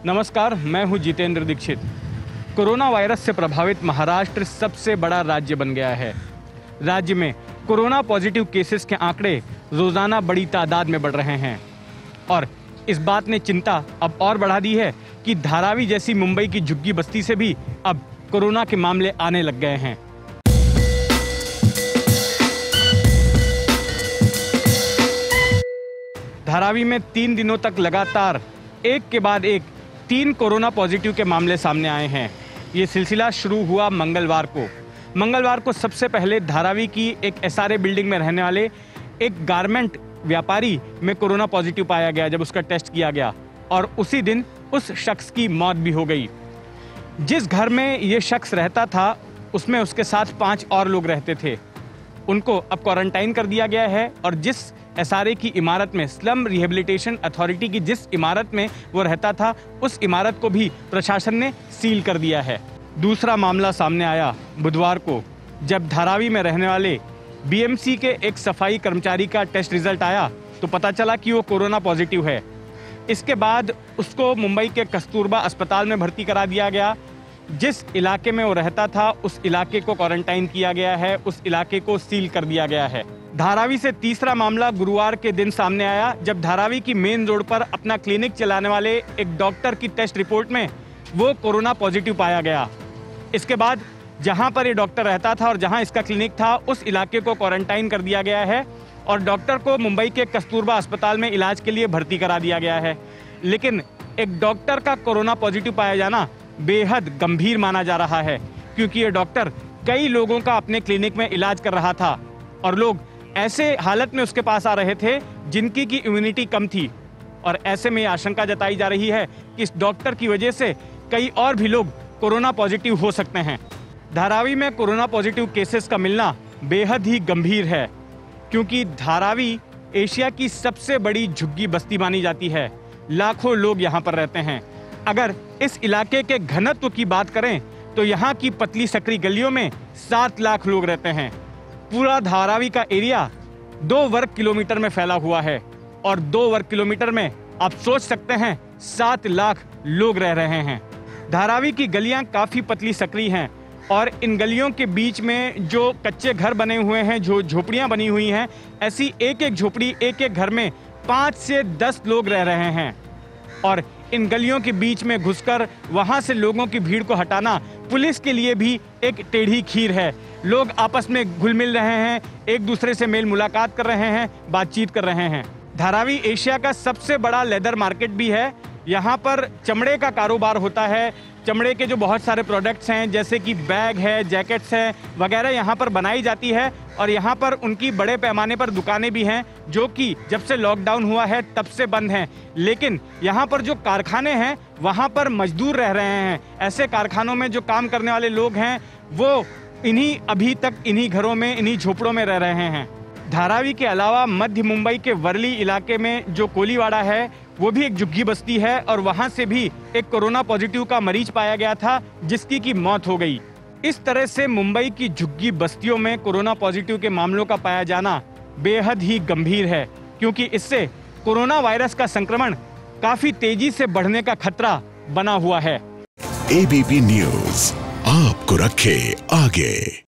नमस्कार, मैं हूं जितेंद्र दीक्षित। कोरोना वायरस से प्रभावित महाराष्ट्र सबसे बड़ा राज्य बन गया है। राज्य में कोरोना पॉजिटिव केसेस के आंकड़े रोजाना बड़ी तादाद में बढ़ रहे हैं और इस बात ने चिंता अब और बढ़ा दी है कि धारावी जैसी मुंबई की झुग्गी बस्ती से भी अब कोरोना के मामले आने लग गए हैं। धारावी में 3 दिनों तक लगातार एक के बाद एक 3 कोरोना पॉजिटिव के मामले सामने आए हैं। ये सिलसिला शुरू हुआ मंगलवार को सबसे पहले धारावी की एक एसआरए बिल्डिंग में रहने वाले एक गारमेंट व्यापारी में कोरोना पॉजिटिव पाया गया जब उसका टेस्ट किया गया और उसी दिन उस शख्स की मौत भी हो गई। जिस घर में ये शख्स रहता था उसमें उसके साथ 5 और लोग रहते थे। उनको अब क्वारंटाइन कर दिया गया है और जिस एसआरए की इमारत में स्लम रिहेबिलिटेशन अथॉरिटी की जिस इमारत में वो रहता था उस इमारत को भी प्रशासन ने सील कर दिया है। दूसरा मामला सामने आया बुधवार को जब धारावी में रहने वाले बीएमसी के एक सफाई कर्मचारी का टेस्ट रिजल्ट आया तो पता चला कि वो कोरोना पॉजिटिव है। इसके बाद उसको मुंबई के कस्तूरबा अस्पताल में भर्ती करा दिया गया। जिस इलाके में वो रहता था उस इलाके को क्वारंटाइन किया गया है, उस इलाके को सील कर दिया गया है। धारावी से तीसरा मामला गुरुवार के दिन सामने आया जब धारावी की मेन रोड पर अपना क्लिनिक चलाने वाले एक डॉक्टर की टेस्ट रिपोर्ट में वो कोरोना पॉजिटिव पाया गया। इसके बाद जहां पर ये डॉक्टर रहता था और जहां इसका क्लिनिक था उस इलाके को क्वारंटाइन कर दिया गया है और डॉक्टर को मुंबई के कस्तूरबा अस्पताल में इलाज के लिए भर्ती करा दिया गया है। लेकिन एक डॉक्टर का कोरोना पॉजिटिव पाया जाना बेहद गंभीर माना जा रहा है क्योंकि ये डॉक्टर कई लोगों का अपने क्लिनिक में इलाज कर रहा था और लोग ऐसे हालत में उसके पास आ रहे थे जिनकी की इम्यूनिटी कम थी और ऐसे में आशंका जताई जा रही है कि इस डॉक्टर की वजह से कई और भी लोग कोरोना पॉजिटिव हो सकते हैं। धारावी में कोरोना पॉजिटिव केसेस का मिलना बेहद ही गंभीर है क्योंकि धारावी एशिया की सबसे बड़ी झुग्गी बस्ती मानी जाती है। लाखों लोग यहाँ पर रहते हैं। अगर इस इलाके के घनत्व की बात करें तो यहाँ की पतली सकरी गलियों में 7 लाख लोग रहते हैं। पूरा धारावी का एरिया 2 वर्ग किलोमीटर में फैला हुआ है और 2 वर्ग किलोमीटर में आप सोच सकते हैं 7 लाख लोग रह रहे हैं। धारावी की गलियां काफी पतली सकरी हैं और इन गलियों के बीच में जो कच्चे घर बने हुए हैं, जो झोपड़ियां बनी हुई हैं, ऐसी एक झोपड़ी एक घर में 5 से 10 लोग रह रहे हैं और इन गलियों के बीच में घुसकर वहां से लोगों की भीड़ को हटाना पुलिस के लिए भी एक टेढ़ी खीर है। लोग आपस में घुल मिल रहे हैं, एक दूसरे से मेल मुलाकात कर रहे हैं, बातचीत कर रहे हैं। धारावी एशिया का सबसे बड़ा लेदर मार्केट भी है। यहाँ पर चमड़े का कारोबार होता है। चमड़े के जो बहुत सारे प्रोडक्ट्स हैं जैसे कि बैग है, जैकेट्स हैं वगैरह यहाँ पर बनाई जाती है और यहाँ पर उनकी बड़े पैमाने पर दुकानें भी हैं जो कि जब से लॉकडाउन हुआ है तब से बंद हैं। लेकिन यहाँ पर जो कारखाने हैं वहाँ पर मजदूर रह रहे हैं। ऐसे कारखानों में जो काम करने वाले लोग हैं वो अभी तक इन्हीं घरों में, इन्हीं झोपड़ों में रह रहे हैं। धारावी के अलावा मध्य मुंबई के वर्ली इलाके में जो कोलीवाड़ा है वो भी एक झुग्गी बस्ती है और वहां से भी एक कोरोना पॉजिटिव का मरीज पाया गया था जिसकी की मौत हो गई। इस तरह से मुंबई की झुग्गी बस्तियों में कोरोना पॉजिटिव के मामलों का पाया जाना बेहद ही गंभीर है क्योंकि इससे कोरोना वायरस का संक्रमण काफी तेजी से बढ़ने का खतरा बना हुआ है। एबीपी न्यूज आपको रखे आगे।